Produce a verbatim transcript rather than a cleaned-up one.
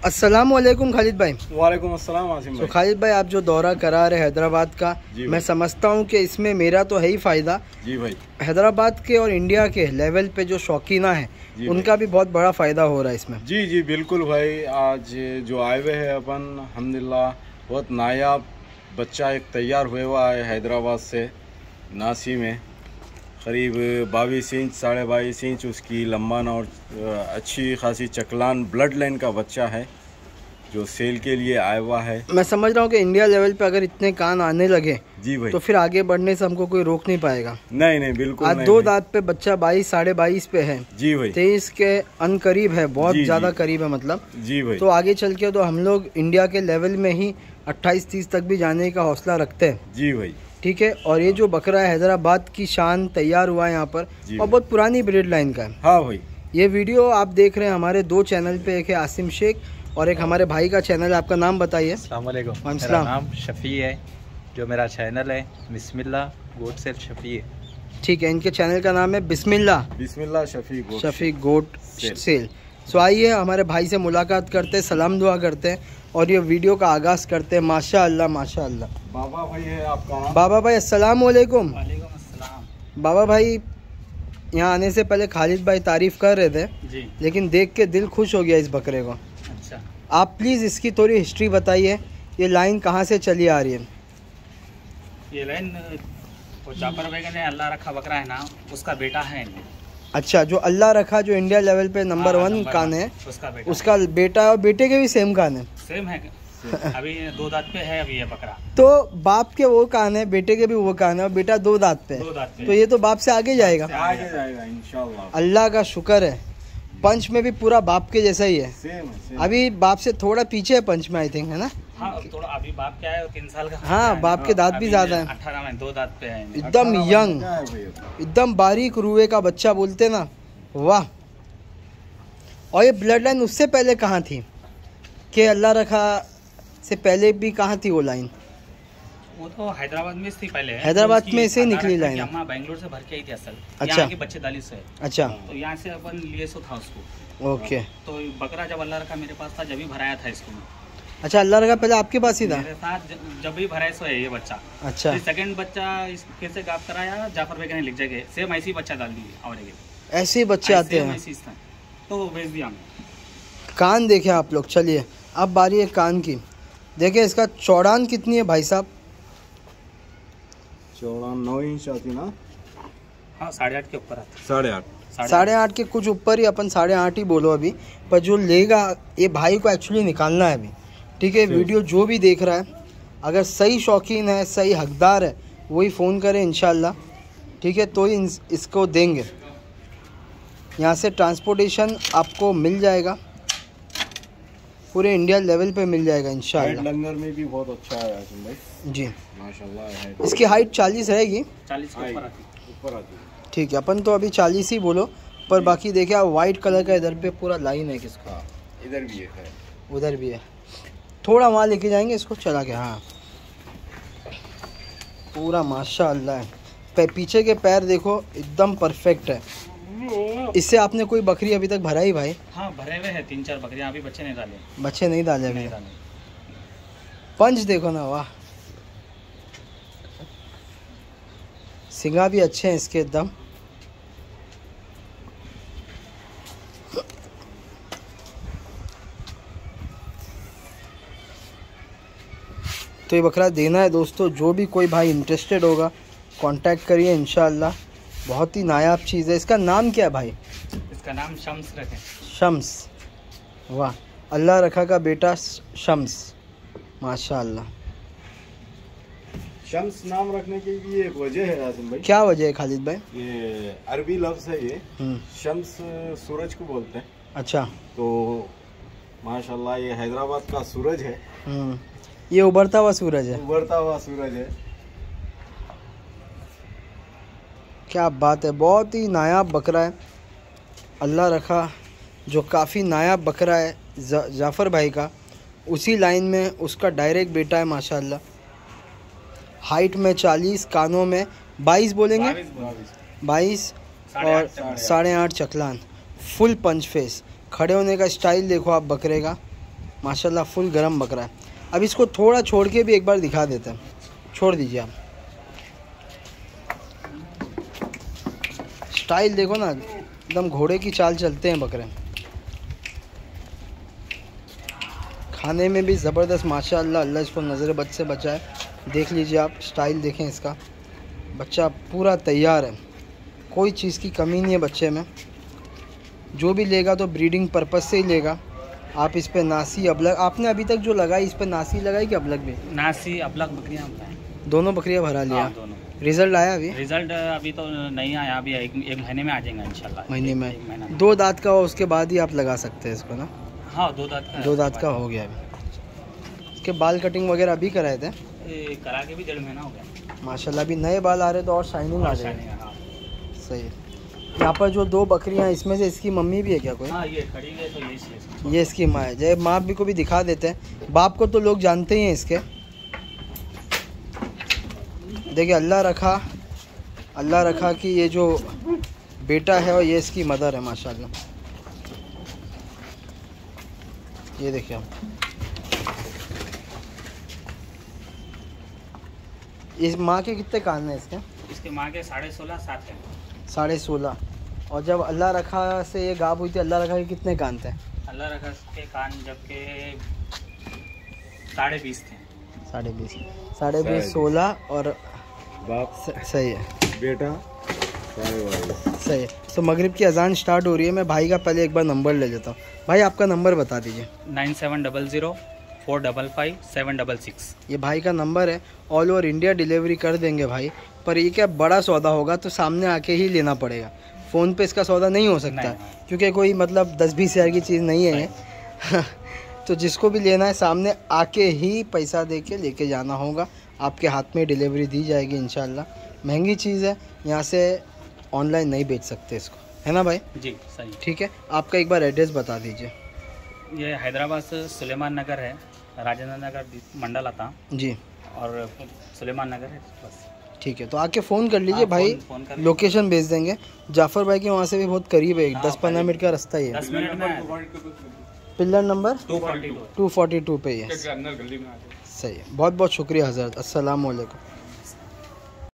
अस्सलाम वालेकुम खालिद भाई। वालेकुम अस्सलाम आसिम भाई। तो खालिद भाई, आप जो दौरा करा रहे हैदराबाद का, मैं समझता हूँ कि इसमें मेरा तो है ही फ़ायदा। जी भाई, हैदराबाद के और इंडिया के लेवल पे जो शौकीना है उनका भी बहुत बड़ा फ़ायदा हो रहा है इसमें। जी जी बिल्कुल भाई। आज जो आए हुए हैं अपन अल्हम्दुलिल्लाह, बहुत नायाब बच्चा एक तैयार हुआ हुआ है हैदराबाद से, नासी में। करीब बाईस इंच साढ़े बाईस इंच उसकी लंबान और अच्छी खासी चकलान ब्लड लाइन का बच्चा है जो सेल के लिए आया हुआ है। मैं समझ रहा हूँ कि इंडिया लेवल पे अगर इतने कान आने लगे जी भाई, तो फिर आगे बढ़ने से हमको कोई रोक नहीं पाएगा। नहीं नहीं बिल्कुल आज नहीं दो भाई। दांत पे बच्चा बाईस साढ़े बाईस पे है। जी भाई, तेईस के अन करीब है, बहुत जी, ज़्यादा जी। करीब है मतलब। जी भाई, तो आगे चल के तो हम लोग इंडिया के लेवल में ही अट्ठाईस तीस तक भी जाने का हौसला रखते हैं। जी भाई, ठीक है। और ये जो बकरा है हैदराबाद की शान तैयार हुआ है यहाँ पर, और बहुत पुरानी ब्रीड लाइन का है। हाँ भाई। ये वीडियो आप देख रहे हैं हमारे दो चैनल पे, एक है आसिम शेख और एक हमारे भाई का चैनल है। आपका नाम बताइए। अस्सलाम वालेकुम। मेरा नाम शफ़ी है, जो मेरा चैनल है बिस्मिल्लाह गोट सेल शफ़ी है। ठीक है, इनके चैनल का नाम है Bismillah Bismillah Shafi goat Shafi goat sale. So आइए हमारे भाई से मुलाकात करते हैं, सलाम दुआ करते हैं और ये वीडियो का आगाज़ करते हैं। माशा अल्लाह माशा अल्लाह। बाबा भाई है आपका नाम? बाबा भाई अस्सलाम वालेकुम। वालेकुम अस्सलाम। बाबा भाई, यहाँ आने से पहले खालिद भाई तारीफ़ कर रहे थे जी, लेकिन देख के दिल खुश हो गया इस बकरे को। अच्छा, आप प्लीज़ इसकी थोड़ी हिस्ट्री बताइए, ये लाइन कहाँ से चली आ रही है? ये लाइन वो जाफर बेगम ने अल्लाह रखा बकरा है ना, उसका बेटा है। अच्छा, जो अल्लाह रखा जो इंडिया लेवल पे नंबर हाँ, वन नंबर कान वन, है, उसका बेटा उसका बेटा है और बेटे के भी सेम कान है। सेम है। अभी दो दांत पे है अभी ये बकरा। तो बाप के वो कान है, बेटे के भी वो कान है और बेटा दो दांत पे है। दो दांत पे तो ये तो बाप से आगे जाएगा। आगे जाएगा इंशाल्लाह। अल्लाह का शुक्र है, पंच में भी पूरा बाप के जैसा ही है। सेम है, सेम। अभी बाप से थोड़ा पीछे है पंच में, आई थिंक, है ना? हाँ, थोड़ा अभी बाप क्या है, तीन साल का। हाँ, बाप के दांत भी ज्यादा है। अठारह में दो दांत पे है। एकदम यंग, एकदम बारीक रुए का बच्चा बोलते ना, वाह। और ये ब्लड लाइन उससे पहले कहाँ थी कि अल्लाह रखा से पहले भी कहाँ थी वो लाइन? वो तो हैदराबाद में थी पहले। हैदराबाद तो में से निकली लाइन। अम्मा बैंगलोर से भर के आई थी असल। अच्छा। यहाँ के बच्चे दाली से। अच्छा, तो यहाँ से अपन लिए सो था उसको। ओके। तो बकरा जब अल्लाह रखा मेरे पास था, जब भी भराया था इसको। अच्छा, अल्लाह रखा पहले आपके पास ही था? मेरे साथ ज- जब भी भराया सो है ये बच्चा। अच्छा, फिर सेकंड बच्चा इस फिर से गाप कराया, जाफर बेगम ने लिख जाके सेम ऐसी बच्चा डाल दी और ऐसे ही बच्चे आते हैं। तो वो भेज दिया हमने। कान देखे आप लोग। चलिए अब बारी है कान की। देखिए इसका चौड़ान कितनी है भाई साहब? चौड़ा नौ इंच आती ना? हाँ, साढ़े आठ के ऊपर आता। साढ़े आठ साढ़े आठ के कुछ ऊपर ही, अपन साढ़े आठ ही बोलो अभी। पर जो लेगा, ये भाई को एक्चुअली निकालना है अभी। ठीक है, वीडियो जो भी देख रहा है अगर सही शौकीन है, सही हकदार है, वही फ़ोन करे इंशाल्लाह। ठीक है, तो ही इसको देंगे। यहाँ से ट्रांसपोर्टेशन आपको मिल जाएगा, पूरे इंडिया लेवल पे मिल जाएगा इंशाल्लाह। लंगर में भी बहुत अच्छा है आसिम भाई जी, माशाल्लाह है। इसकी हाइट चालीस रहेगी। चालीस के ऊपर आती। ऊपर आती है। ठीक है, अपन तो अभी चालीस ही बोलो, पर बाकी देखिए आप वाइट कलर का इधर पे पूरा लाइन है किसका। हाँ, इधर भी है, उधर भी है। थोड़ा वहाँ लेके जाएंगे इसको, चला गया। हाँ, पूरा माशाअल्लाह है। पे पीछे के पैर देखो एकदम परफेक्ट है। इससे आपने कोई बकरी अभी तक भराई भाई? हाँ, भरे हुए हैं तीन चार बकरियाँ, अभी बच्चे नहीं डाले। बच्चे नहीं डाले अभी? नहीं डाले। पंच देखो ना, वाह। सिंगा भी अच्छे हैं इसके एकदम। तो ये बकरा देना है दोस्तों। जो भी कोई भाई इंटरेस्टेड होगा कांटेक्ट करिए इंशाल्लाह। बहुत ही नायाब चीज़ है। इसका नाम क्या है भाई? इसका नाम शम्स रखे। शम्स, वाह। अल्लाह रखा का बेटा शम्स, माशाअल्लाह। शम्स नाम रखने की भी एक वजह है आसिम भाई। क्या वजह है खालिद भाई? ये अरबी लफ्ज़ है ये। शम्स सूरज को बोलते हैं। अच्छा, तो माशाल्लाह ये हैदराबाद का सूरज है। ये उभरता हुआ सूरज है। उभरता हुआ सूरज है। क्या बात है, बहुत ही नायाब बकरा है। अल्लाह रखा जो काफ़ी नायाब बकरा है जा, जाफ़र भाई का, उसी लाइन में उसका डायरेक्ट बेटा है माशाल्लाह। हाइट में चालीस, कानों में बाईस बोलेंगे, बाईस और साढ़े आठ चकलान, फुल पंच फेस। खड़े होने का स्टाइल देखो आप बकरे का, माशाल्लाह फुल गरम बकरा है। अब इसको थोड़ा छोड़ के भी एक बार दिखा देते हैं, छोड़ दीजिए आप। स्टाइल देखो ना, एकदम घोड़े की चाल चलते हैं बकरे। खाने में भी ज़बरदस्त माशाल्लाह, अल्लाह इसको नज़र बद से बचाए। देख लीजिए आप, स्टाइल देखें इसका। बच्चा पूरा तैयार है, कोई चीज़ की कमी नहीं है बच्चे में। जो भी लेगा तो ब्रीडिंग पर्पस से ही लेगा। आप इस पे नासी अबलग, आपने अभी तक जो लगाई इस पे नासी लगाई कि अबलग भी? नासी अबलग बकरियाँ दोनों बकरियाँ भरा लिया। हाँ, दोनों। रिजल्ट आया अभी? रिजल्ट अभी तो नहीं आया, अभी एक, एक महीने में आ जाएगा इंशाल्लाह। महीने में एक महीना। दो दांत का हो उसके बाद ही आप लगा सकते हैं इसको ना? हाँ, दो दांत का। दो दांत का हो गया अभी। इसके बाल कटिंग वगैरह अभी कराए थे? ए, करा के भी डेढ़ महीना हो गया माशाल्लाह। अभी नए बाल आ रहे तो और शाइनिंग आ जाएगी। हाँ। सही है। यहाँ पर जो दो बकरियाँ, इसमें से इसकी मम्मी भी है क्या कोई? हाँ, ये खड़ी है तो ये ये इसकी माँ है। जब माँ भी को भी दिखा देते हैं। बाप को तो लोग जानते ही हैं इसके। देखिए, अल्लाह रखा अल्लाह रखा कि ये जो बेटा है और ये इसकी मदर है माशाल्लाह। ये देखिए आप, इस माँ के कितने कान हैं इसके? इसके माँ के साढ़े सोलह सात है। साढ़े सोलह। और जब अल्लाह रखा से ये गाब हुई थी, अल्लाह रखा के कितने कान थे? अल्लाह रखा के कान जबकि साढ़े बीस थे। साढ़े बीस साढ़े बीस सोलह और बाप स- सही है बेटा साढ़े बाईस। सही है। तो मगरिब की अजान स्टार्ट हो रही है। मैं भाई का पहले एक बार नंबर ले लेता हूँ। भाई आपका नंबर बता दीजिए। Nine seven double zero four double five seven double six. ये भाई का नंबर है। ऑल ओवर इंडिया डिलीवरी कर देंगे भाई। पर ये क्या बड़ा सौदा होगा तो सामने आके ही लेना पड़ेगा। फ़ोन पे इसका सौदा नहीं हो सकता, क्योंकि कोई मतलब दस बीस हज़ार की चीज़ नहीं है ये। तो जिसको भी लेना है सामने आके ही पैसा दे के लेके जाना होगा। आपके हाथ में डिलीवरी दी जाएगी इंशाल्लाह। महंगी चीज़ है, यहाँ से ऑनलाइन नहीं बेच सकते इसको, है ना भाई? जी सही। ठीक है, आपका एक बार एड्रेस बता दीजिए। ये हैदराबाद से सुलेमान नगर है, राजेंद्र नगर मंडल आता जी, और सुलेमान नगर है बस। ठीक है, तो आके फ़ोन कर लीजिए हाँ, भाई। फ़ोन- फ़ोन कर लोकेशन भेज देंगे। जाफ़र भाई के वहाँ से भी बहुत करीब है, हाँ, दस पंद्रह मिनट का रास्ता ही है। दस मिनट में pillar number two forty two two forty two पे ही है। सही है, बहुत बहुत शुक्रिया हज़रत। अस्सलाम वालेकुम।